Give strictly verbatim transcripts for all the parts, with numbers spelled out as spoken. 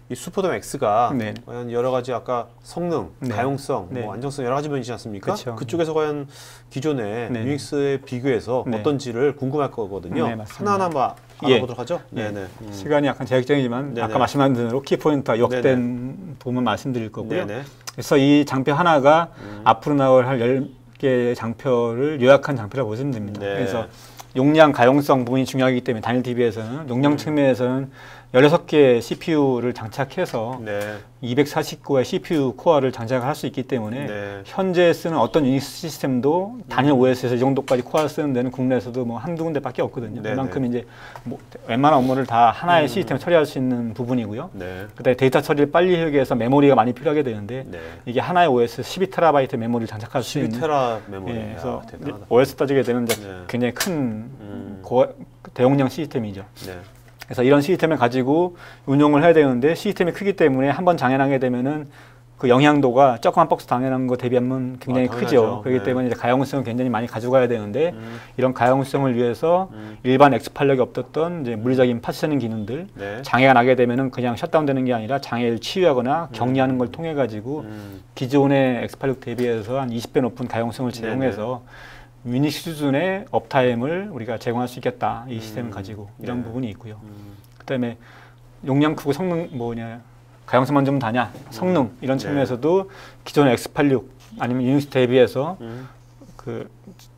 이 슈퍼돔 X가 네. 과연 여러 가지 아까 성능, 네. 가용성, 네. 뭐 안정성 여러 가지 면이지 않습니까? 그쵸. 그쪽에서 과연 기존의 네. 유닉스에 비교해서 네. 어떤지를 궁금할 거거든요. 네, 맞습니다. 하나하나 뭐 알아보도록 예. 하죠. 예. 네네. 음. 시간이 약간 제약적이지만 네네. 아까 말씀하신 대로 키포인트와 역된 네네. 부분 말씀드릴 거고요. 네네. 그래서 이 장표 하나가 음. 앞으로 나올 할 열 개의 장표를 요약한 장표라고 보시면 됩니다. 네. 그래서 용량, 가용성 부분이 중요하기 때문에 단일 티비에서는 용량 음. 측면에서는 열여섯 개의 씨피유를 장착해서 네. 이백사십 개의 씨피유 코어를 장착할 수 있기 때문에 네. 현재 쓰는 어떤 유닉스 시스템도 단일 음. 오에스에서 이 정도까지 코어를 쓰는 데는 국내에서도 뭐 한두 군데밖에 없거든요. 네네. 그만큼 이제 뭐 웬만한 업무를 다 하나의 음. 시스템에 처리할 수 있는 부분이고요. 네. 그다음에 데이터 처리를 빨리 하기 위해서 메모리가 많이 필요하게 되는데 네. 이게 하나의 오에스 십이 테라바이트 메모리를 장착할 수 있는 십이 테라 메모리. 예, 그래서 야, 대단하다. 오에스 따지게 되는 이제 네. 굉장히 큰 음. 고, 대용량 시스템이죠. 네. 그래서 이런 시스템을 가지고 운용을 해야 되는데 시스템이 크기 때문에 한번 장애나게 되면은 그 영향도가 조그만 박스 당연한 거 대비하면 굉장히 아, 크죠. 당연하죠. 그렇기 네. 때문에 이제 가용성을 굉장히 많이 가져가야 되는데 음. 이런 가용성을 위해서 음. 일반 엑스팔력이 없었던 이제 물리적인 파티셔닝 기능들 네. 장애가 나게 되면은 그냥 셧다운되는 게 아니라 장애를 치유하거나 음. 격리하는 걸 통해 가지고 음. 기존의 엑스팔육 대비해서 한 이십 배 높은 가용성을 제공해서 유닉스 수준의 업타임을 우리가 제공할 수 있겠다. 이 시스템을 음. 가지고 이런 네. 부분이 있고요. 음. 그다음에 용량 크고 성능 뭐냐 가용성만 좀 다냐 성능 이런 네. 측면에서도 기존의 엑스팔육 아니면 유닉스 대비해서 음. 그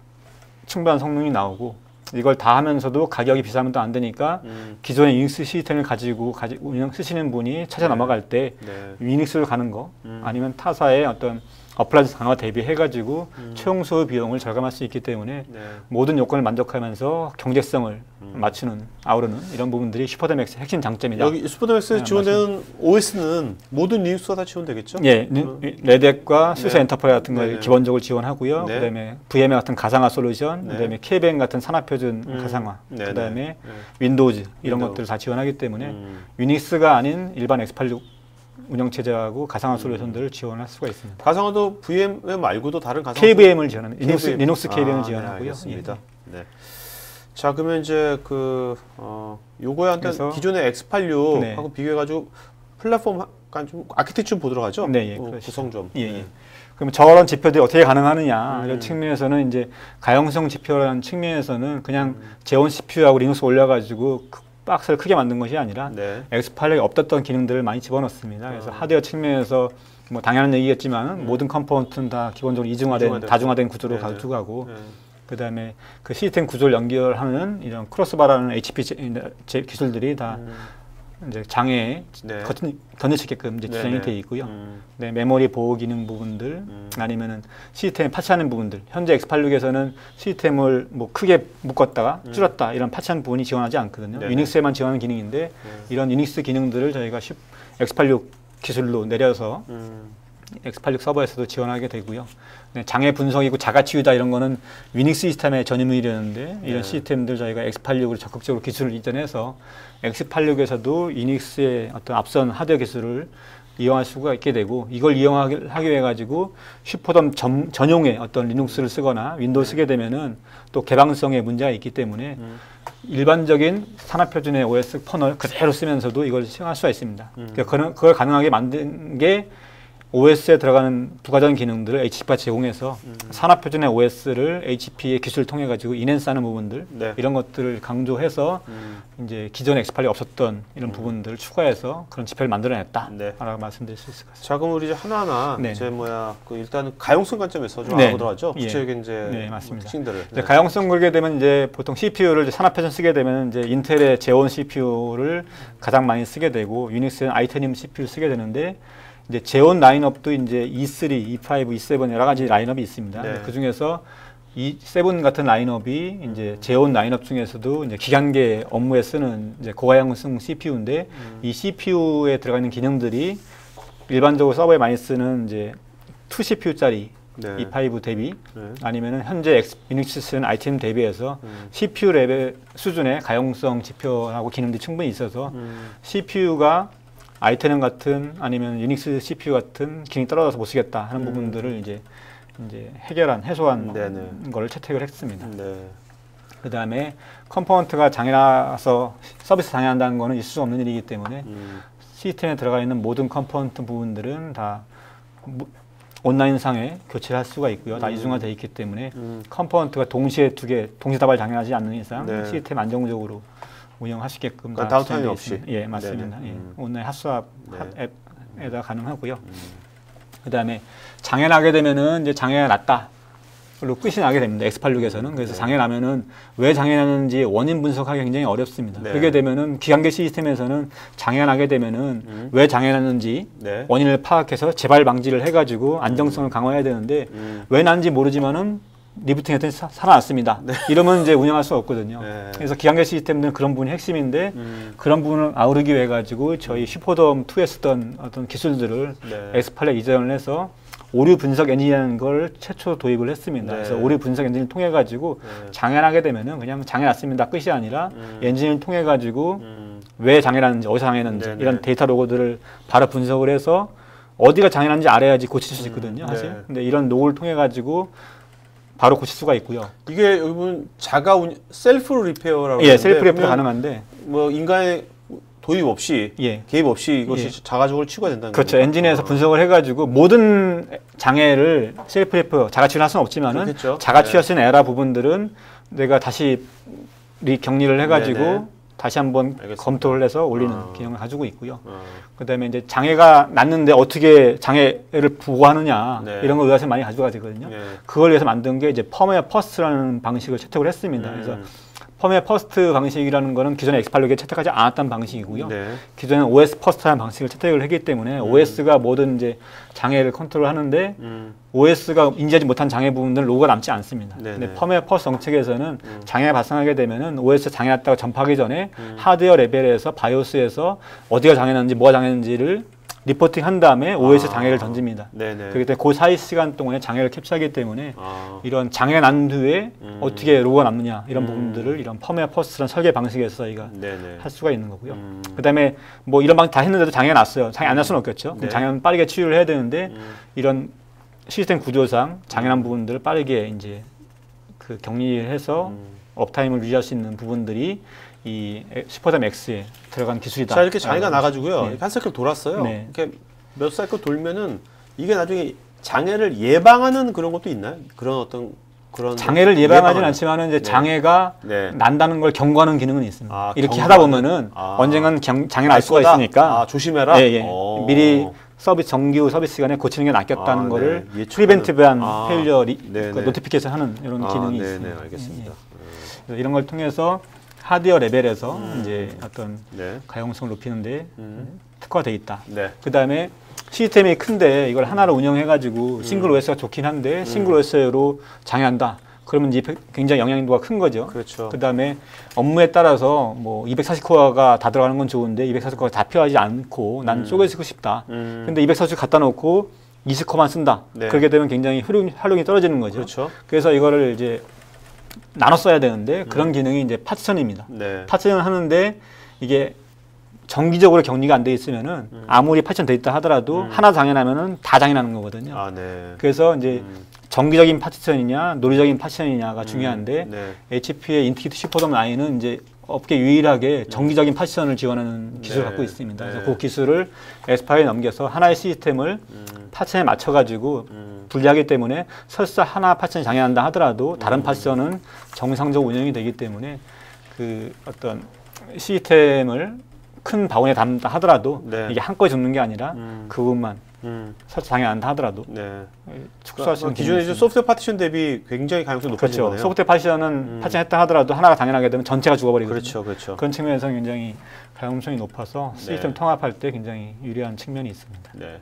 충분한 성능이 나오고 이걸 다 하면서도 가격이 비싸면 또 안 되니까 음. 기존의 유닉스 시스템을 가지고 가지 운영 쓰시는 분이 찾아 네. 넘어갈 때 네. 유닉스를 가는 거 음. 아니면 타사의 어떤 어플라이언스 강화 대비해가지고 음. 최용소 비용을 절감할 수 있기 때문에 네. 모든 요건을 만족하면서 경제성을 음. 맞추는 아우르는 이런 부분들이 슈퍼댐 X의 핵심 장점이다. 여기 슈퍼돔 X에 네, 지원되는 오에스는 모든 리눅스가 다 지원되겠죠? 예, 음. 레덱과 수세 네. 엔터프라이즈 같은 걸 네네. 기본적으로 지원하고요. 네. 그다음에 브이엠 같은 가상화 솔루션, 네. 그다음에 케이뱅 같은 산업표준 음. 가상화, 네네. 그다음에 네. 윈도우즈 이런 윈도우. 것들을 다 지원하기 때문에 음. 유닉스가 아닌 일반 엑스팔육 운영체제하고 가상화 솔루션들을 지원할 수가 있습니다. 가상화도 브이엠 말고도 다른 가상화 케이브이엠을 지원하는 리눅스, 케이브이엠. 리눅스 케이브이엠을 아, 지원하고요. 네, 알겠습니다. 예. 네. 자, 그러면 이제 그 어, 요거에 한테 그래서- 기존의 엑스팔육하고 네. 비교해가지고 플랫폼 약간 좀 아키텍처 보도록 하죠. 네, 예, 어, 그러시죠. 구성 좀. 예, 예. 네. 그럼 저런 지표들이 어떻게 가능하느냐 음. 이런 측면에서는 이제 가용성 지표라는 측면에서는 그냥 음. 제온 씨피유하고 리눅스 올려가지고 그 박스를 크게 만든 것이 아니라 네. 엑스팔육에 없었던 기능들을 많이 집어넣습니다. 그래서 어. 하드웨어 측면에서 뭐 당연한 얘기겠지만 음. 모든 컴포넌트는 다 기본적으로 이중화된 이중화된 다중화된 구조로 네네. 가져가고 네. 그다음에 그 시스템 구조를 연결하는 이런 크로스바라는 에이치피 제- 제- 기술들이 다 음. 이제 장애에 네. 건- 건너시게끔 이제 디자인이 네네. 되어 있고요. 음. 네, 메모리 보호 기능 부분들 음. 아니면은 시스템 파츠하는 부분들. 현재 엑스팔육에서는 시스템을 뭐 크게 묶었다가 음. 줄였다 이런 파츠하는 부분이 지원하지 않거든요. 네네. 유닉스에만 지원하는 기능인데 네. 이런 유닉스 기능들을 저희가 십- 엑스팔육 기술로 내려서 음. 엑스팔육 서버에서도 지원하게 되고요. 네, 장애 분석이고 자가치유다 이런 거는 유닉스 시스템의 전유물이었는데 이런 네. 시스템들 저희가 엑스팔육으로 적극적으로 기술을 이전해서 엑스팔육에서도 유닉스의 어떤 앞선 하드웨어 기술을 이용할 수가 있게 되고 이걸 이용하기 하기 위해 가지고 슈퍼덤 전, 전용의 어떤 리눅스를 쓰거나 윈도우 쓰게 되면은 또 개방성에 문제가 있기 때문에 음. 일반적인 산업표준의 오에스 퍼널 그대로 쓰면서도 이걸 시행할 수가 있습니다. 음. 그러니까 그걸, 그걸 가능하게 만든 게 오에스에 들어가는 부가적인 기능들을 에이치피가 제공해서 음. 산업표준의 오에스를 에이치피의 기술을 통해 가지고 인핸스하는 부분들 네. 이런 것들을 강조해서 음. 이제 기존 엑스팔이 없었던 이런 음. 부분들을 추가해서 그런 지표를 만들어냈다. 네. 라고 말씀드릴 수 있을 것 같습니다. 자, 그럼 우리 이제 하나하나 네. 이제 뭐야 그 일단은 가용성 관점에서 좀 네. 알아보도록 하죠. 예. 구체적인 이제 네, 맞습니다. 특징들을. 이제 가용성 걸게 되면 이제 보통 씨피유를 산업표준 쓰게 되면 이제 인텔의 제온 씨피유를 가장 많이 쓰게 되고 유닉스는 아이테늄 씨피유 쓰게 되는데 이제 제온 라인업도 이제 이 쓰리, 이 파이브, 이 세븐 여러 가지 라인업이 있습니다. 네. 그 중에서 이 세븐 같은 라인업이 이제 제온 라인업 중에서도 이제 기간계 업무에 쓰는 이제 고가용성 씨피유인데 음. 이 씨피유에 들어가 있는 기능들이 일반적으로 서버에 많이 쓰는 이제 이 씨피유짜리 네. 이 파이브 대비 네. 아니면은 현재 엑스, 유닉스 쓰는 아이템 대비해서 음. 씨피유 레벨 수준의 가용성 지표하고 기능들이 충분히 있어서 음. 씨피유가 아이테는 같은 아니면 유닉스 씨피유 같은 기능이 떨어져서 못 쓰겠다 하는 음. 부분들을 이제 이제 해결한 해소한 네네. 거를 채택을 했습니다. 네. 그 다음에 컴포넌트가 장애라서 서비스 장애한다는 거는 있을 수 없는 일이기 때문에 음. 시스템에 들어가 있는 모든 컴포넌트 부분들은 다 온라인상에 교체를 할 수가 있고요. 음. 다 이중화되어 있기 때문에 음. 컴포넌트가 동시에 두 개, 동시다발 장애하지 않는 이상 네. 시스템 안정적으로 운영할 수 있게끔 그러니까 다운타임이 없이. 예, 맞습니다. 예. 음. 온라인 핫스왑 네. 앱에다 가능하고요. 음. 그 다음에 장애 나게 되면은 이제 장애가 났다. 로 끝이 나게 됩니다. 엑스 팔십육에서는. 그래서 네. 장애 나면은 왜 장애 나는지 원인 분석하기 굉장히 어렵습니다. 네. 그렇게 되면은 기관계 시스템에서는 장애가 나게 되면은 음. 왜 장애 났는지 네. 원인을 파악해서 재발 방지를 해가지고 안정성을 음. 강화해야 되는데 음. 왜 났는지 모르지만은 리부팅 했더니 사, 살아났습니다. 네. 이러면 이제 운영할 수 없거든요. 네. 그래서 기관계 시스템들은 그런 부분이 핵심인데 음. 그런 부분을 아우르기 위해 가지고 저희 슈퍼돔 투에 쓰던 어떤 기술들을 네. 엑스 팔십육 이전을 해서 오류 분석 엔진이라는 걸 최초 도입을 했습니다. 네. 그래서 오류 분석 엔진을 통해 가지고 네. 장애 나게 되면은 그냥 장애 났습니다 끝이 아니라 음. 엔진을 통해 가지고 음. 왜 장애 났는지 어디서 장애 났는지 네네. 이런 데이터 로고들을 바로 분석을 해서 어디가 장애 났는지 알아야지 고칠 수 있거든요. 음. 사실. 네. 근데 이런 로고를 통해 가지고 바로 고칠 수가 있고요. 이게 여러분 자가 운 셀프 리페어라고 예, 셀프 리페어 가능한데 뭐 인간의 도입 없이 예. 개입 없이 이것이 예. 자가적으로 치유가 된다는 거죠. 그렇죠. 엔진에서 아. 분석을 해가지고 모든 장애를 셀프 리페어 자가 치유할 수는 없지만은 그렇겠죠. 자가 치유할 수 있는 에라 부분들은 내가 다시 리 격리를 해가지고 네네. 다시 한번 알겠습니다. 검토를 해서 올리는 아. 기능을 가지고 있고요. 아. 그다음에 이제 장애가 났는데 어떻게 장애를 보고하느냐 네. 이런 걸 의아서 많이 가지고 되거든요. 네. 그걸 위해서 만든 게 이제 펌웨어 퍼스트라는 방식을 채택을 했습니다. 음. 그래서 펌웨어 퍼스트 방식이라는 거는 기존에 엑스 팔십육에 채택하지 않았던 방식이고요. 네. 기존에 오에스 퍼스트라는 방식을 채택을 했기 때문에 음. 오에스가 모든 이제 장애를 컨트롤하는데 음. 오에스가 인지하지 못한 장애 부분들은 로고가 남지 않습니다. 네네. 근데 펌웨어 퍼스트 정책에서는 음. 장애가 발생하게 되면은 오에스 장애 났다고 전파하기 전에 음. 하드웨어 레벨에서 바이오스에서 어디가 장애 났는지 뭐가 장애 났는지를 리포팅 한 다음에 오에스 아. 장애를 던집니다. 네네. 그렇기 때문에 그 사이 시간 동안에 장애를 캡처하기 때문에 아. 이런 장애 난 뒤에 음. 어떻게 로고가 남느냐 이런 음. 부분들을 이런 펌웨어 퍼스트라는 설계 방식에서 저희가 네네. 할 수가 있는 거고요. 음. 그 다음에 뭐 이런 방식 다 했는데도 장애가 났어요. 장애 안 날 수는 없겠죠. 네. 장애는 빠르게 치유를 해야 되는데 음. 이런 시스템 구조상 장애 난 부분들을 빠르게 이제 그 격리해서 음. 업타임을 유지할 수 있는 부분들이 이 슈퍼돔 X에 들어간 기술이다. 자, 이렇게 장애가 나가지고요. 네. 이렇게 한 사이클 돌았어요. 네. 이렇게 몇 사이클 돌면은 이게 나중에 장애를 예방하는 그런 것도 있나요? 그런 어떤 그런 장애를 예방하진 않지만은 이제 네. 장애가 네. 난다는 걸 경고하는 기능은 있습니다. 아, 이렇게 경고하는? 하다 보면은 아. 언젠가는 경, 장애 날 수가 있으니까 아, 조심해라. 예, 예. 미리 서비스 정규 서비스 시간에 고치는 게 낫겠다는 아, 거를 네. 프리벤티브한 아, 페일리어 그 노티피케이션 하는 이런 아, 기능이 네네, 있습니다. 알겠습니다. 예, 예. 이런 걸 통해서 하드웨어 레벨에서 음. 이제 어떤 네. 가용성을 높이는데 음. 특화되어 있다. 네. 그 다음에 시스템이 큰데 이걸 하나로 운영해가지고 음. 싱글 오에스가 좋긴 한데 음. 싱글 오에스로 장애한다. 그러면 이제 굉장히 영향도가 큰 거죠. 그렇죠. 그 다음에 업무에 따라서 뭐 이백사십 코어가 다 들어가는 건 좋은데 이백사십 코어가 다 필요하지 않고 난 음. 쪼개 쓰고 싶다. 음. 근데 이백사십 갖다 놓고 이십 코어만 쓴다. 네. 그렇게 되면 굉장히 활용, 활용이 떨어지는 거죠. 그렇죠. 그래서 이거를 이제 나눠 써야 되는데 음. 그런 기능이 이제 파티션입니다. 네. 파티션을 하는데 이게 정기적으로 격리가 안 돼 있으면은 음. 아무리 파티션 돼 있다 하더라도 음. 하나 장애 나면은 다 장애 나는 거거든요. 아, 네. 그래서 이제 음. 정기적인 파티션이냐 논리적인 파티션이냐가 음. 중요한데 네. 에이치피의 인티그리티 슈퍼돔 나인은 이제 업계 유일하게 정기적인 파티션을 지원하는 기술을 네. 갖고 있습니다. 그래서 네. 그 기술을 에스파이에 넘겨서 하나의 시스템을 음. 파티션에 맞춰가지고 음. 분리하기 때문에 설사 하나 파티션이 장애한다 하더라도 다른 음. 파티션은 정상적으로 운영이 되기 때문에 그 어떤 시스템을 큰 바운에 담다 하더라도 네. 이게 한꺼번에 죽는 게 아니라 음. 그 부분만 음. 설사 장애한다 하더라도 네. 축소할 수 있는 기존에 이제 소프트웨어 파티션 대비 굉장히 가용성이 높아진 그렇죠. 거네요. 소프트웨어 파티션은 음. 파티션 했다 하더라도 하나가 장애나게 되면 전체가 죽어버리거든요. 그렇죠, 그렇죠. 그런 측면에서 굉장히 가용성이 높아서 시스템 네. 통합할 때 굉장히 유리한 측면이 있습니다. 네.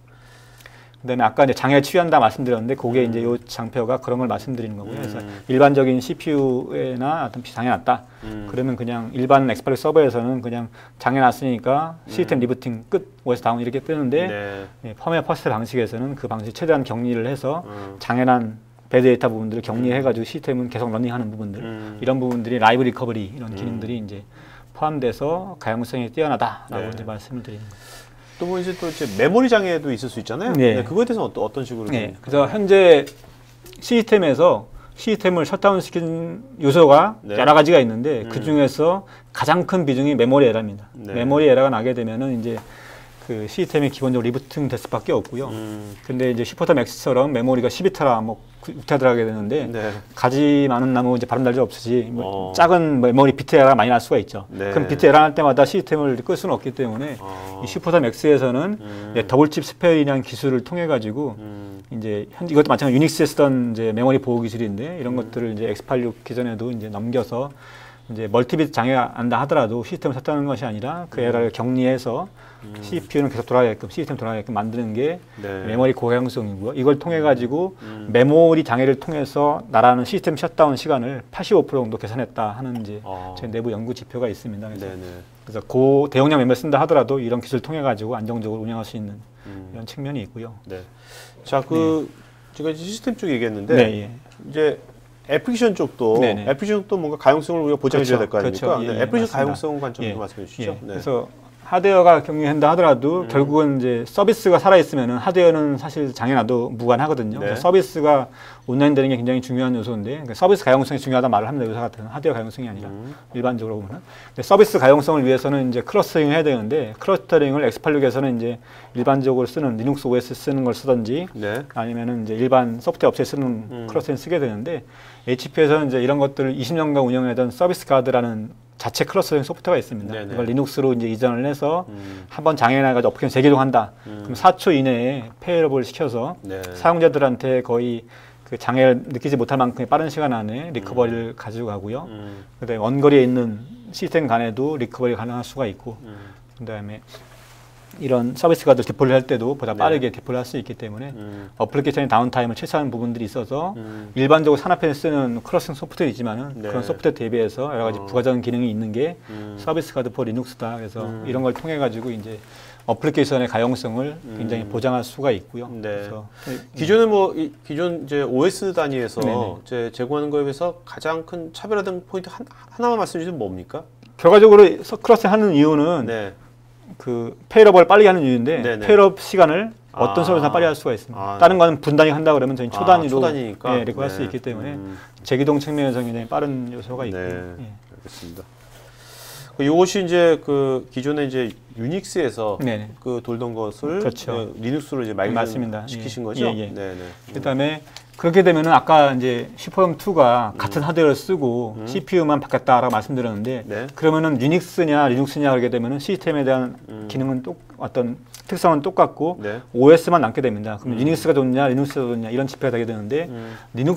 그다음에 아까 이제 장애 치유한다 말씀드렸는데 그게 음. 이제 요 장표가 그런 걸 말씀드리는 거고요. 음. 그래서 일반적인 씨피유에나 어떤 장애 났다. 음. 그러면 그냥 일반 엑스 팔십육 서버에서는 그냥 장애 났으니까 시스템 음. 리부팅 끝, 오에스 다운 이렇게 뜨는데 네. 예, 펌웨어 퍼스트 방식에서는 그 방식 최대한 격리를 해서 음. 장애 난 배드 데이터 부분들을 격리해가지고 시스템은 계속 러닝하는 부분들 음. 이런 부분들이 라이브 리커버리 이런 기능들이 음. 이제 포함돼서 가용성이 뛰어나다라고 네. 이제 말씀을 드리는 거죠. 또 뭐 이제 또 이제 메모리 장애도 있을 수 있잖아요. 네. 네, 그거에 대해서 어떤 어떤 식으로? 네. 그래서 현재 시스템에서 시스템을 셧다운시킨 요소가 네. 여러 가지가 있는데 음. 그 중에서 가장 큰 비중이 메모리 에러입니다. 네. 메모리 에러가 나게 되면은 이제 그 시스템이 기본적으로 리부팅 될 수밖에 없고요. 음. 근데 이제 슈퍼덤 X처럼 메모리가 십이 테라, 뭐 육 테라 들어가게 되는데 네. 가지 많은 나무 이제 바람 날리 없으지 뭐 어. 작은 메모리 비트 에러가 많이 날 수가 있죠. 네. 그럼 비트 에러 날 때마다 시스템을 끌 수는 없기 때문에 어. 이 슈퍼덤 X에서는 음. 이제 더블칩 스페인이라는 기술을 통해 가지고 음. 이제 현 이것도 마찬가지로 유닉스에 쓰던 이제 메모리 보호 기술인데 이런 음. 것들을 이제 엑스 팔십육 기존에도 이제 넘겨서 이제 멀티비트 장애가 안다 하더라도 시스템을 샀다는 것이 아니라 그 에러를 격리해서 음. 씨피유는 계속 돌아가게끔 시스템 돌아가게끔 만드는 게 네. 메모리 고해양성이고요. 이걸 통해 가지고 음. 메모리 장애를 통해서 나라는 시스템 셧다운 시간을 팔십오 퍼센트 정도 개선했다 하는 이제 어. 제 내부 연구 지표가 있습니다. 그래서, 네네. 그래서 고 대용량 메모리 쓴다 하더라도 이런 기술 을 통해 가지고 안정적으로 운영할 수 있는 음. 이런 측면이 있고요. 네. 자, 그 제가 이제 시스템 쪽 얘기했는데 네, 예. 이제 애플리케이션 쪽도 네네. 애플리케이션 쪽도 뭔가 가용성을 우리가 보장해 줘야 될 거 그렇죠. 아닙니까? 그렇죠. 네, 예, 애플리케이션 맞습니다. 가용성 관점 좀 예. 말씀해 주시죠. 예. 네. 그래서 하드웨어가 격리한다 하더라도 음. 결국은 이제 서비스가 살아 있으면은 하드웨어는 사실 장애나도 무관하거든요. 네. 그래서 서비스가 온라인되는 게 굉장히 중요한 요소인데 그러니까 서비스 가용성이 중요하다 말을 합니다. 요새 같은 하드웨어 가용성이 아니라 음. 일반적으로 보면. 근데 서비스 가용성을 위해서는 이제 클러스터링을 해야 되는데 클러스터링을 엑스 팔십육에서는 이제 일반적으로 쓰는 리눅스 오에스 쓰는 걸 쓰든지 네. 아니면은 이제 일반 소프트웨어 업체에 쓰는 음. 클러스터링 쓰게 되는데 에이치피에서는 이제 이런 것들을 이십 년간 운영하던 서비스 가드라는 자체 클러스터링 소프트웨어가 있습니다. 네네. 이걸 리눅스로 이제 이전을 해서 음. 한번 장애 나가지고 어플리케이션 재기동한다. 음. 그럼 사 초 이내에 페일업을 시켜서 네. 사용자들한테 거의 그 장애를 느끼지 못할 만큼의 빠른 시간 안에 리커버리를 음. 가지고 가고요. 음. 그다음에 원거리에 있는 시스템 간에도 리커버리 가능할 수가 있고, 음. 그다음에 이런 서비스 가드 디폴를 할 때도 보다 네. 빠르게 디폴을 할 수 있기 때문에 음. 어플리케이션의 다운타임을 최소화하는 부분들이 있어서 음. 일반적으로 산업에서 쓰는 클러스팅 소프트웨어 있지만은 네. 그런 소프트웨어 대비해서 여러 가지 어. 부가적인 기능이 있는 게 음. 서비스 가드 포 리눅스다. 그래서 음. 이런 걸 통해 가지고 이제 어플리케이션의 가용성을 음. 굉장히 보장할 수가 있고요. 네. 그래서 기존에 뭐 이, 기존 이제 오에스 단위에서 네네. 이제 제공하는 거에 비해서 가장 큰 차별화된 포인트 한, 하나만 말씀해 주시면 뭡니까? 결과적으로 클러스팅 하는 이유는 네. 그 페일업을 빨리 하는 이유인데 네네. 페일업 시간을 어떤 아. 서비스나 빨리 할 수가 있습니다. 아. 다른 거는 분단위 한다 그러면 저희 초단위로 아, 초단위니까? 예, 리커할 네. 수 있기 때문에 음. 재기동 측면에서 굉장히 빠른 요소가 있고. 네. 예. 알겠습니다. 그 요것이 이제 그 기존에 이제 유닉스에서 네네. 그 돌던 것을 그렇죠. 어, 리눅스로 이제 맞습니다. 마이그레이션 시키신 예. 거죠? 예, 예. 네네. 그다음에 그렇게 되면은 아까 이제 슈퍼덤 투가 같은 하드웨어를 쓰고 음. 씨피유만 바뀌었다라고 말씀드렸는데 네. 그러면은 유닉스냐 리눅스냐 그러게 되면은 시스템에 대한 음. 기능은 똑 어떤 특성은 똑같고 네. 오에스만 남게 됩니다. 그럼 음. 유닉스가 좋냐 리눅스가 좋냐 이런 지표가 되게 되는데 음.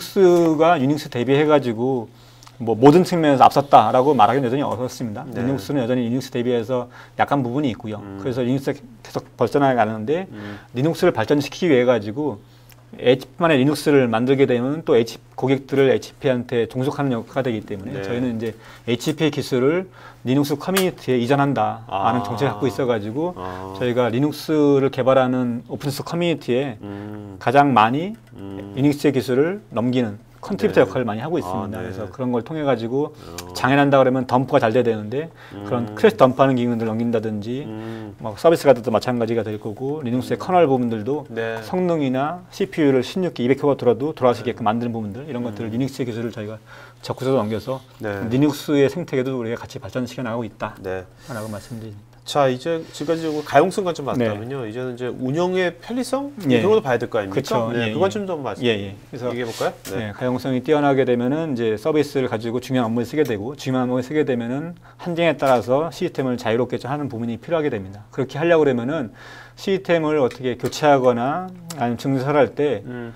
리눅스가 유닉스 대비해 가지고 뭐 모든 측면에서 앞섰다라고 말하기는 여전히 어렵습니다. 네. 리눅스는 여전히 유닉스 대비해서 약한 부분이 있고요. 음. 그래서 리눅스가 계속 발전해 가는데 음. 리눅스를 발전시키기 위해 가지고 에이치피만의 리눅스를 만들게 되면 또 H 고객들을 에이치피한테 종속하는 역할이 되기 때문에 네. 저희는 이제 에이치피 기술을 리눅스 커뮤니티에 이전한다라는 아. 정책을 갖고 있어가지고 아. 저희가 리눅스를 개발하는 오픈소스 커뮤니티에 음. 가장 많이 음. 유닉스의 기술을 넘기는 컨트리뷰터 네. 역할을 많이 하고 있습니다. 아, 네. 그래서 그런 걸 통해 가지고 어. 장애난다 그러면 덤프가 잘 돼야 되는데 음. 그런 크래시 덤프하는 기능들을 넘긴다든지 음. 뭐 서비스 가드도 마찬가지가 될 거고 리눅스의 커널 부분들도 네. 성능이나 씨피유를 십육 개, 이백 킬로가 돌아도 돌아가시게끔 만드는 부분들 이런 것들을 음. 리눅스의 기술을 저희가 적극적으로 넘겨서 네. 리눅스의 생태계도 우리가 같이 발전시켜 나가고 있다라고 네. 말씀드립니다. 자, 이제 지금까지 가용성 관점 봤다면요. 이제는 이제 운영의 편리성 예. 이런 것도 봐야 될 거 아닙니까? 그쵸. 네, 예, 그 예. 관점 좀 말씀 예, 예. 그래서 얘기해 볼까요? 네, 가용성이 뛰어나게 되면은 이제 서비스를 가지고 중요한 업무에 쓰게 되고 중요한 업무에 쓰게 되면은 한정에 따라서 시스템을 자유롭게 좀 하는 부분이 필요하게 됩니다. 그렇게 하려고 그러면은 시스템을 어떻게 교체하거나 아니면 증설할 때 음.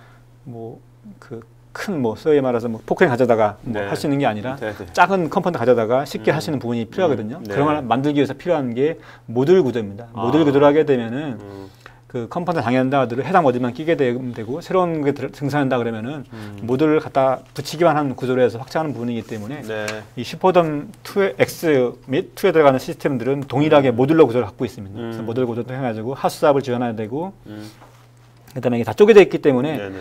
뭐 그 큰 뭐 소위 말해서 뭐 포크레인 가져다가 뭐 네. 할 수 있는 게 아니라 네, 네. 작은 컴포넌트 가져다가 쉽게 음. 할 수 있는 부분이 필요하거든요. 음. 네. 그런 걸 만들기 위해서 필요한 게 모듈 구조입니다. 아. 모듈 구조를 하게 되면은 음. 그 컴포넌트 당연한다 하더라도 해당 모듈만 끼게 되고 새로운 게 들- 등장한다 그러면은 음. 모듈을 갖다 붙이기만 하는 구조로 해서 확장하는 부분이기 때문에 네. 이 슈퍼덤 투 X 및 투에 들어가는 시스템들은 동일하게 모듈러 구조를 갖고 있습니다. 그래서 음. 모듈 구조도 해가지고 핫스압을 지원해야 되고 음. 그다음에 이게 다 쪼개져 있기 때문에 네네.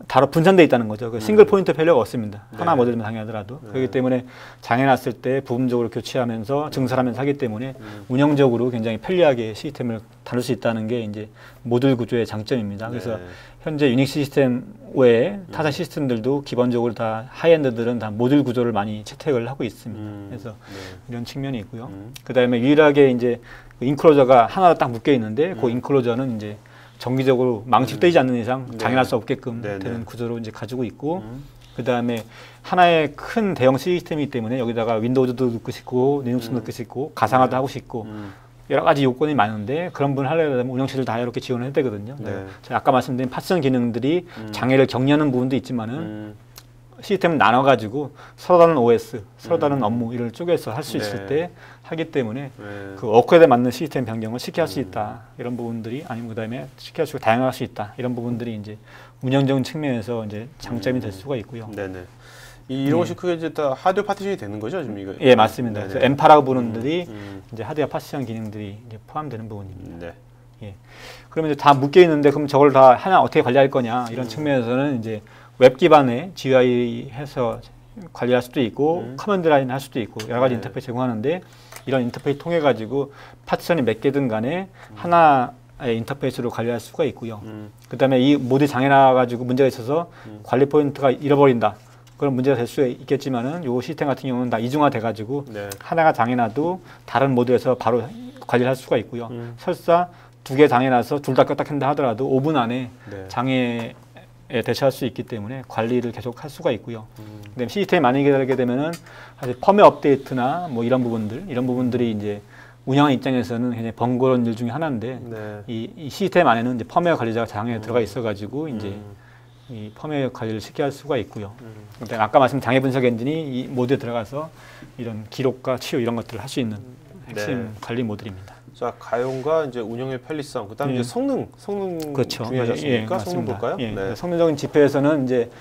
바로 분산되어 있다는 거죠. 그 싱글 음. 포인트 펠리어가 없습니다. 네. 하나 모델만 당하더라도. 네. 그렇기 때문에 장애 났을 때 부분적으로 교체하면서 증설하면서 하기 때문에 음. 운영적으로 굉장히 편리하게 시스템을 다룰 수 있다는 게 이제 모듈 구조의 장점입니다. 그래서 네. 현재 유닉스 시스템 외에 타사 음. 시스템들도 기본적으로 다 하이엔드들은 다 모듈 구조를 많이 채택을 하고 있습니다. 음. 그래서 네. 이런 측면이 있고요. 음. 그 다음에 유일하게 이제 인클로저가 하나 딱 묶여 있는데 음. 그 인클로저는 이제 정기적으로 망치되지 음. 않는 이상 장애날 수 없게끔 네. 되는 네. 구조로 이제 가지고 있고, 음. 그 다음에 하나의 큰 대형 시스템이기 때문에 여기다가 윈도우즈도 넣고 싶고, 리눅스도 음. 넣고 싶고, 가상화도 네. 하고 싶고, 음. 여러 가지 요건이 많은데 그런 분을 하려면 운영체를 다 이렇게 지원을 해야 되거든요. 네. 제가 아까 말씀드린 파션 기능들이 음. 장애를 격려하는 부분도 있지만은 음. 시스템을 나눠가지고 서로 다른 오에스, 서로 다른 음. 업무 이를 쪼개서 할 수 네. 있을 때 하기 때문에 네. 그 워크에 맞는 시스템 변경을 쉽게 할 수 있다. 이런 부분들이 아니면 그다음에 쉽게 할 수 있고 다양할 수 있다. 이런 부분들이 이제 운영적인 측면에서 이제 장점이 될 수가 있고요. 네네. 이 이런 것이 예. 크게 이제 다 하드웨어 파티션이 되는 거죠, 지금 이거? 예, 맞습니다. 그래서 엠파라고 부르는 들이 음, 음. 이제 하드웨어 파티션 기능들이 이제 포함되는 부분입니다. 네. 예. 그러면 이제 다 묶여 있는데 그럼 저걸 다 하나 어떻게 관리할 거냐 이런 음. 측면에서는 이제 웹 기반의 지유아이 해서 관리할 수도 있고 음. 커맨드 라인 할 수도 있고 여러 가지 네. 인터페이스 제공하는데 이런 인터페이스 통해 가지고 파티션이 몇 개든 간에 음. 하나의 인터페이스로 관리할 수가 있고요. 음. 그 다음에 이 모드 장애 나가지고 문제가 있어서 음. 관리 포인트가 잃어버린다. 그런 문제가 될 수 있겠지만은 요 시스템 같은 경우는 다 이중화 돼가지고 네. 하나가 장애나도 다른 모드에서 바로 관리를 할 수가 있고요. 음. 설사 두 개 장애나서 둘 다 껐다 켠다 하더라도 오 분 안에 네. 장애에 대처할 수 있기 때문에 관리를 계속 할 수가 있고요. 음. 그다음에 시스템이 많이 기다리게 되면은 사실 펌웨어 업데이트나 뭐 이런 부분들, 이런 부분들이 이제 운영하는 입장에서는 굉장히 번거로운 일 중에 하나인데 네. 이, 이 시스템 안에는 이제 펌웨어 관리자가 장애에 음. 들어가 있어가지고 이제 음. 이 펌웨어 관리를 쉽게 할 수가 있고요. 음. 아까 말씀 장애 분석 엔진이 이 모드에 들어가서 이런 기록과 치유 이런 것들을 할 수 있는 핵심 네. 관리 모듈입니다. 자, 가용과 이제 운영의 편리성, 그다음에 예. 이제 성능, 성능 그렇죠. 중요하지 않습니까? 예, 성능 볼까요? 예. 네. 성능적인 지표에서는 이제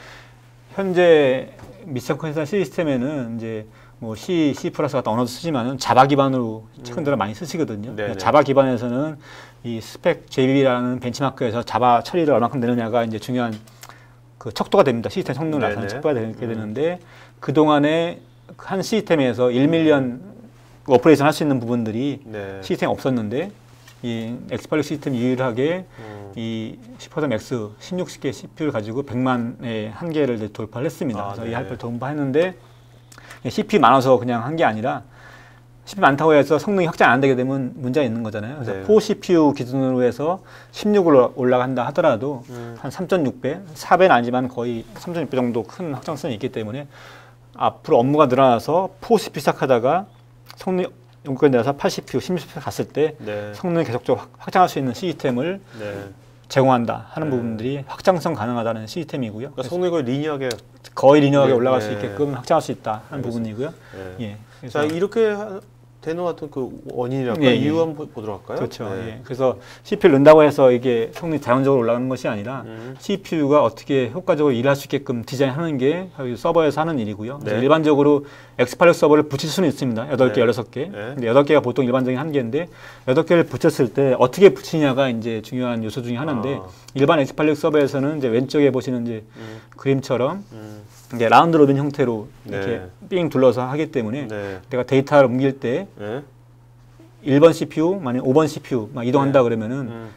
현재 미션 컨디션 시스템에는 이제 뭐 C, C 플러스 같은 언어도 쓰지만은 자바 기반으로 최근 들어 음. 많이 쓰시거든요. 네네. 자바 기반에서는 이 스펙 제이비라는 벤치마크에서 자바 처리를 얼마큼 되느냐가 이제 중요한 그 척도가 됩니다. 시스템 성능을 나타내는 척도가 되게 음. 되는데 그 동안에 한 시스템에서 일 밀리언 오퍼레이션 할 수 있는 부분들이 네. 시스템이 없었는데 이 엑스팔육 시스템 유일하게 음. 이 슈퍼덤 X 십육 개 씨피유를 가지고 백만의 한계를 돌파를 했습니다. 아, 그래서 네. 이 할배를 돌파했는데 씨피유 많아서 그냥 한 게 아니라 씨피유 많다고 해서 성능이 확장 안 되게 되면 문제가 있는 거잖아요. 그래서 네. 사 씨피유 기준으로 해서 십육으로 올라간다 하더라도 음. 한 삼 점 육 배, 사 배는 아니지만 거의 삼 점 육 배 정도 큰 확장성이 있기 때문에 앞으로 업무가 늘어나서 사 씨피유 시작하다가 성능이 연구가 내려서 팔 씨피유, 십육 씨피유 갔을 때 네. 성능이 계속적으로 확장할 수 있는 시스템을 네. 제공한다 하는 네. 부분들이 확장성 가능하다는 시스템이고요. 그러니까 성능이 거의 리니어하게 거의 리니어하게 네. 올라갈 네. 수 있게끔 확장할 수 있다 하는 알겠습니다. 부분이고요. 네. 예. 자, 이렇게 되는 그 원인이랄까 예, 이유 한번 보도록 할까요? 그렇죠. 네. 예. 그래서 씨피유를 넣는다고 해서 이게 성능이 자연적으로 올라가는 것이 아니라 음. 씨피유가 어떻게 효과적으로 일할 수 있게끔 디자인하는 게 서버에서 하는 일이고요. 네. 일반적으로 엑스팔육 서버를 붙일 수는 있습니다. 여덟 개, 네. 여섯 개. 네. 근데 여덟 개가 보통 일반적인 한계인데 여덟 개를 붙였을 때 어떻게 붙이냐가 이제 중요한 요소 중에 하나인데 아. 일반 엑스팔육 서버에서는 이제 왼쪽에 보시는 이제 음. 그림처럼 음. 이제 라운드 로빈 형태로 이렇게 네. 삥 둘러서 하기 때문에 네. 내가 데이터를 옮길 때 네. 일 번 씨피유, 만약 오 번 씨피유 막 이동한다 네. 그러면은 음.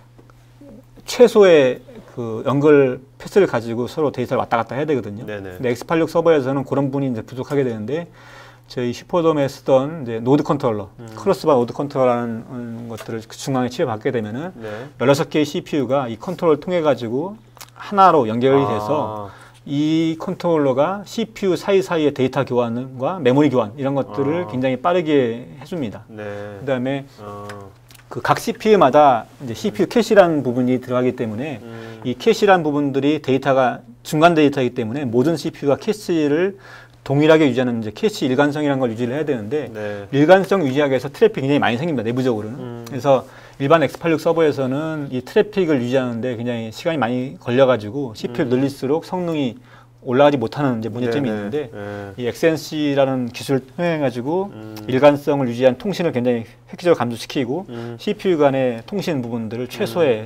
최소의 그 연결 패스를 가지고 서로 데이터를 왔다 갔다 해야 되거든요. 네네. 근데 엑스팔육 서버에서는 그런 부분이 이제 부족하게 되는데 저희 슈퍼돔에 쓰던 이제 노드 컨트롤러, 음. 크로스바 노드 컨트롤러라는 것들을 그 중앙에 치워받게 되면은 네. 열여섯 개의 씨피유가 이 컨트롤을 통해 가지고 하나로 연결이 아. 돼서 이 컨트롤러가 씨피유 사이사이의 데이터 교환과 메모리 교환 이런 것들을 아. 굉장히 빠르게 해줍니다. 네. 그다음에 아. 그 각 씨피유마다 이제 씨피유 캐시라는 부분이 들어가기 때문에 음. 이 캐시라는 부분들이 데이터가 중간 데이터이기 때문에 모든 씨피유가 캐시를 동일하게 유지하는 이제 캐시 일관성이라는 걸 유지를 해야 되는데 네. 일관성 유지하기 위해서 트래픽이 굉장히 많이 생깁니다. 내부적으로는. 음. 그래서 일반 엑스팔육 서버에서는 이 트래픽을 유지하는데 굉장히 시간이 많이 걸려가지고 씨피유를 음. 늘릴수록 성능이 올라가지 못하는 이제 문제점이 네네. 있는데 네. 이 엑스엔씨라는 기술을 통해가지고 음. 일관성을 유지한 통신을 굉장히 획기적으로 감소시키고 음. 씨피유 간의 통신 부분들을 최소의 음.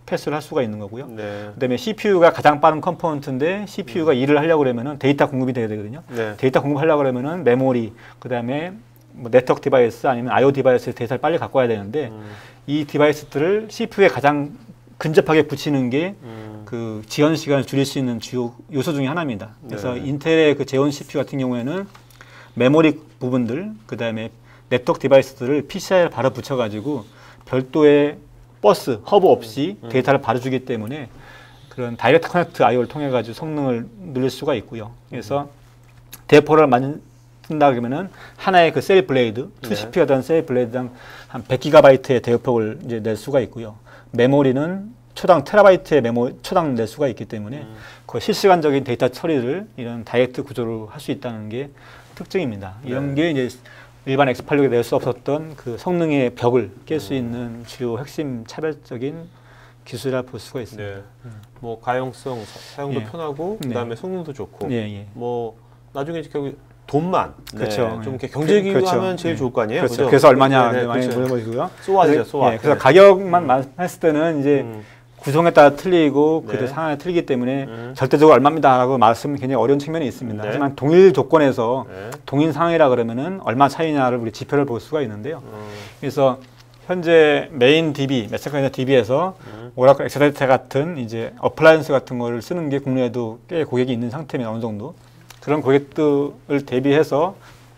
패스를 할 수가 있는 거고요. 네. 그다음에 씨피유가 가장 빠른 컴포넌트인데 씨피유가 음. 일을 하려고 그러면은 데이터 공급이 돼야 되거든요. 네. 데이터 공급하려고 그러면은 메모리, 그다음에 뭐 네트워크 디바이스 아니면 아이오 디바이스에 데이터를 빨리 갖고 와야 되는데 음. 이 디바이스들을 씨피유에 가장 근접하게 붙이는 게 그 음. 지연 시간을 줄일 수 있는 주요 요소 중에 하나입니다. 그래서 네. 인텔의 그 제온 씨피유 같은 경우에는 메모리 부분들, 그다음에 네트워크 디바이스들을 피시아이에 바로 붙여가지고 별도의 버스, 허브 없이 음. 데이터를 바로 주기 때문에 그런 다이렉트 커넥트 아이오를 통해 가지고 성능을 늘릴 수가 있고요. 그래서 대포를 만든다 그러면은 하나의 그 셀 블레이드, 투 씨피유가 된 셀 블레이드당 한 백 기가바이트의 대역폭을 이제 낼 수가 있고요. 메모리는 초당 테라바이트의 메모 초당 낼 수가 있기 때문에 음. 그 실시간적인 데이터 처리를 이런 다이렉트 구조로 할 수 있다는 게 특징입니다. 네. 이런 게 이제 일반 엑스 팔십육에 낼 수 없었던 그 성능의 벽을 깰 수 음. 있는 주요 핵심 차별적인 기술이라 볼 수가 있습니다. 네. 음. 뭐 가용성, 사용도 예. 편하고 그다음에 네. 성능도 좋고 예, 예. 뭐 나중에 결국 돈만 그렇죠. 네. 좀 이렇게 경제기구 그렇죠. 하면 제일 네. 좋을 거 아니에요. 그렇죠. 그렇죠? 그래서 얼마냐 네, 네, 많이 그렇죠. 물어보시고요. 쏘아죠, 쏘아. 네. 그래서 네. 가격만 음. 했을 때는 이제 음. 구성에 따라 틀리고 네. 그 상황에 틀리기 때문에 음. 절대적으로 얼마입니다라고 말씀은 굉장히 어려운 측면이 있습니다. 네. 하지만 동일 조건에서 네. 동일 상황이라 그러면은 얼마 차이냐를 우리 지표를 볼 수가 있는데요. 음. 그래서 현재 메인 디비, 매스카이너 디비에서 음. 오라클 엑스데이터 같은 이제 어플라이언스 같은 거를 쓰는 게 국내에도 꽤 고객이 있는 상태입니다. 어느 정도. 그런 고객들을 대비해서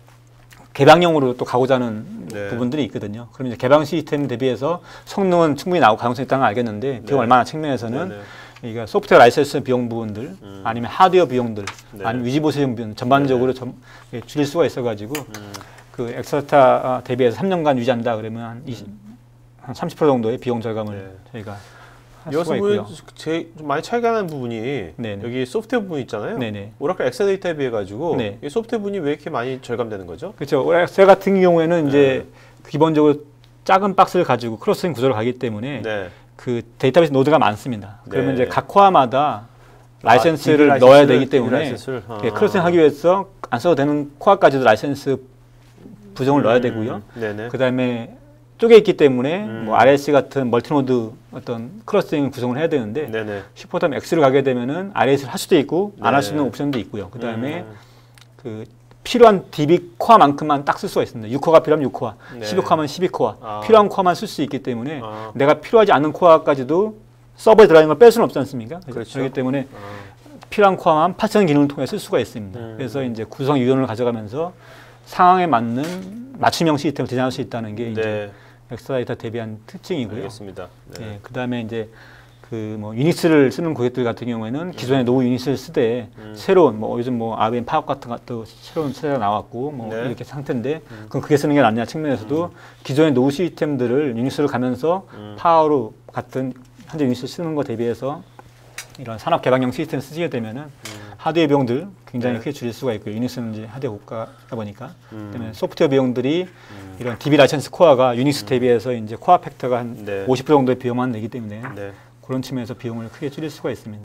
개방형으로 또 가고자 하는 네. 부분들이 있거든요. 그럼 이제 개방 시스템 대비해서 성능은 충분히 나올 가능성이 있다는 걸 알겠는데 비용 네. 얼마나 측면에서는 네, 네. 그러니까 소프트웨어 라이센스 비용 부분들 음. 아니면 하드웨어 비용들 네. 아니면 유지 보수 비용 전반적으로 네. 점, 예, 줄일 수가 있어가지고 음. 그 엑스에스에이티 대비해서 삼 년간 유지한다 그러면 한, 이십, 한 삼십 퍼센트 정도의 비용 절감을 네. 저희가 여기서 제일 좀 많이 차이가 나는 부분이 네네. 여기 소프트웨어 부분 있잖아요. 네네. 오라클 엑스데이터에 비해 가지고 네. 이 소프트웨어 부분이 왜 이렇게 많이 절감되는 거죠? 그렇죠. 오라클 같은 경우에는 네. 이제 기본적으로 작은 박스를 가지고 크로스링 구조로 가기 때문에 네. 그 데이터베이스 노드가 많습니다. 네. 그러면 이제 각 코어마다 라이센스를 아, 넣어야 되기 때문에 아. 크로스링 하기 위해서 안 써도 되는 코어까지도 라이센스 부정을 음. 넣어야 되고요. 그 다음에 쪼개 있기 때문에 음. 뭐 알엘씨 같은 멀티노드 어떤 클러스팅 구성을 해야 되는데 네네. 슈퍼덤 X를 가게 되면은 알엘씨를 할 수도 있고 안 할 수 있는 옵션도 있고요. 그 다음에 음. 그 필요한 디비 코어만큼만 딱 쓸 수가 있습니다. 육 코어가 필요하면 육 코어, 네. 십이 코어면 십이 코어, 아. 필요한 코어만 쓸 수 있기 때문에 아. 내가 필요하지 않는 코어까지도 서버에 들어가는 걸 뺄 수는 없지 않습니까? 그렇죠. 그렇기 때문에 아. 필요한 코어만 파션 기능을 통해 쓸 수가 있습니다. 음. 그래서 이제 구성 유연을 가져가면서 상황에 맞는 맞춤형 시스템을 디자인할 수 있다는 게 네. 이제 엑스데이터 대비한 특징이고요. 알겠습니다. 네. 네, 그다음에 이제 그 뭐 유닉스를 쓰는 고객들 같은 경우에는 기존에 음. 노후 유닉스를 쓰되 음. 새로운 뭐 요즘 뭐 아비엠 파워 같은 것도 새로운 세대가 나왔고 뭐 네. 이렇게 상태인데 음. 그럼 그게 쓰는 게 낫냐 측면에서도 음. 기존의 노후 시스템들을 유닉스를 가면서 음. 파워로 같은 현재 유닉스 쓰는 거 대비해서 이런 산업 개방형 시스템 쓰게 되면은 음. 하드웨어 비용들 굉장히 네. 크게 줄일 수가 있고요. 유닉스는 이제 하드웨어 고가다 보니까 음. 그다음에 소프트웨어 비용들이 음. 이런 디비 라이센스 코어가 유닉스 음. 대비해서 이제 코어 팩터가 한 네. 오십 퍼센트 정도의 비용만 내기 때문에 네. 그런 측면에서 비용을 크게 줄일 수가 있습니다.